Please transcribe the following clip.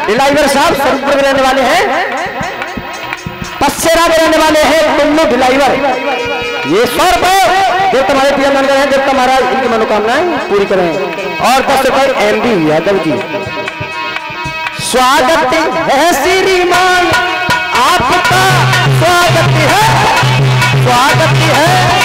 Driver साहब स्वरूपपुर में रहने वाले हैं, पसेरा में रहने वाले हैं टुल्लू ड्राइवर। ये 100 रुपए जो तुम्हारे पिया मन गए हैं, जब तुम्हारा इनकी मनोकामनाएं पूरी करें। और 10 रुपए MB यादव जी। स्वागत है श्रीमान आपका, स्वागत है, स्वागत है।